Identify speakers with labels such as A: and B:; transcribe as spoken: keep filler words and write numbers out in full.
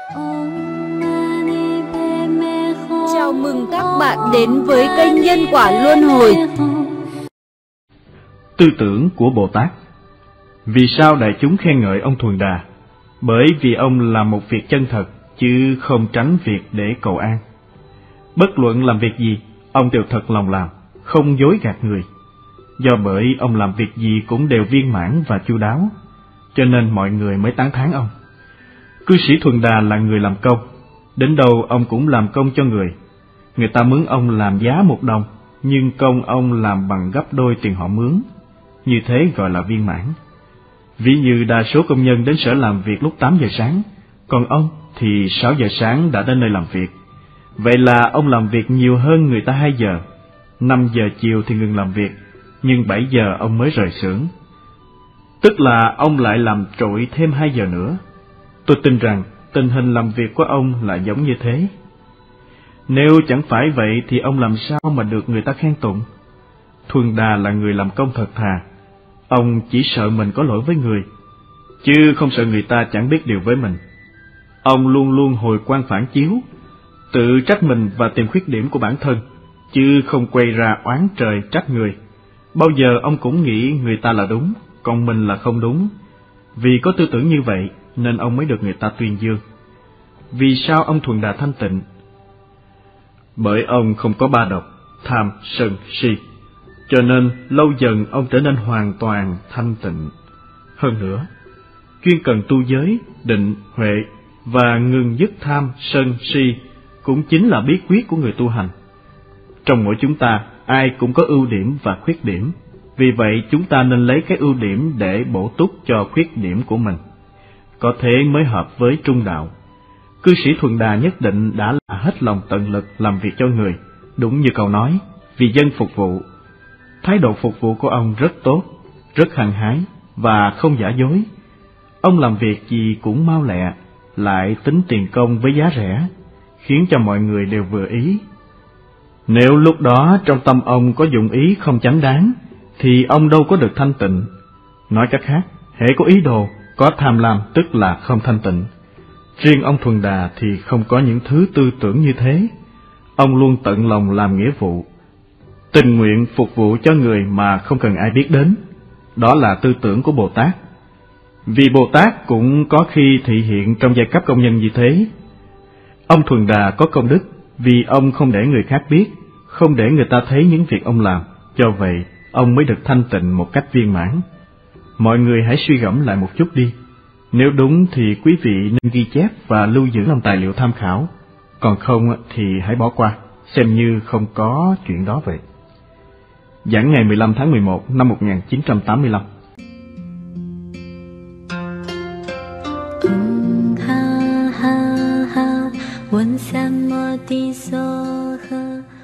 A: Chào mừng các bạn đến với kênh Nhân Quả Luân Hồi.
B: Tư tưởng của Bồ Tát. Vì sao đại chúng khen ngợi ông Thuần Đà? Bởi vì ông làm một việc chân thật, chứ không tránh việc để cầu an. Bất luận làm việc gì, ông đều thật lòng làm, không dối gạt người. Do bởi ông làm việc gì cũng đều viên mãn và chu đáo, cho nên mọi người mới tán thán ông. Cư sĩ Thuần Đà là người làm công, đến đâu ông cũng làm công cho người. Người ta mướn ông làm giá một đồng, nhưng công ông làm bằng gấp đôi tiền họ mướn. Như thế gọi là viên mãn. Ví như đa số công nhân đến sở làm việc lúc tám giờ sáng, còn ông thì sáu giờ sáng đã đến nơi làm việc. Vậy là ông làm việc nhiều hơn người ta hai giờ. Năm giờ chiều thì ngừng làm việc, nhưng bảy giờ ông mới rời xưởng. Tức là ông lại làm trội thêm hai giờ nữa. Tôi tin rằng tình hình làm việc của ông là giống như thế. Nếu chẳng phải vậy thì ông làm sao mà được người ta khen tụng? Thuần Đà là người làm công thật thà. Ông chỉ sợ mình có lỗi với người, chứ không sợ người ta chẳng biết điều với mình. Ông luôn luôn hồi quan phản chiếu, tự trách mình và tìm khuyết điểm của bản thân, chứ không quay ra oán trời trách người. Bao giờ ông cũng nghĩ người ta là đúng, còn mình là không đúng. Vì có tư tưởng như vậy nên ông mới được người ta tuyên dương. Vì sao ông Thuần Đà thanh tịnh? Bởi ông không có ba độc, tham, sân, si, cho nên lâu dần ông trở nên hoàn toàn thanh tịnh. Hơn nữa, chuyên cần tu giới, định, huệ và ngừng dứt tham, sân, si cũng chính là bí quyết của người tu hành. Trong mỗi chúng ta, ai cũng có ưu điểm và khuyết điểm, vì vậy chúng ta nên lấy cái ưu điểm để bổ túc cho khuyết điểm của mình. Có thế mới hợp với trung đạo. Cư sĩ Thuần Đà nhất định đã là hết lòng tận lực làm việc cho người, đúng như câu nói, vì dân phục vụ. Thái độ phục vụ của ông rất tốt, rất hăng hái và không giả dối. Ông làm việc gì cũng mau lẹ, lại tính tiền công với giá rẻ, khiến cho mọi người đều vừa ý. Nếu lúc đó trong tâm ông có dụng ý không chánh đáng, thì ông đâu có được thanh tịnh. Nói cách khác, hễ có ý đồ, có tham lam tức là không thanh tịnh. Riêng ông Thuần Đà thì không có những thứ tư tưởng như thế. Ông luôn tận lòng làm nghĩa vụ, tình nguyện phục vụ cho người mà không cần ai biết đến. Đó là tư tưởng của Bồ Tát. Vì Bồ Tát cũng có khi thị hiện trong giai cấp công nhân như thế. Ông Thuần Đà có công đức vì ông không để người khác biết, không để người ta thấy những việc ông làm, do vậy ông mới được thanh tịnh một cách viên mãn. Mọi người hãy suy gẫm lại một chút đi. Nếu đúng thì quý vị nên ghi chép và lưu giữ làm tài liệu tham khảo, còn không thì hãy bỏ qua, xem như không có chuyện đó vậy. Giảng ngày mười lăm tháng mười một năm một nghìn chín trăm tám mươi lăm.
C: Ha ha ha, 问三摩地所呵。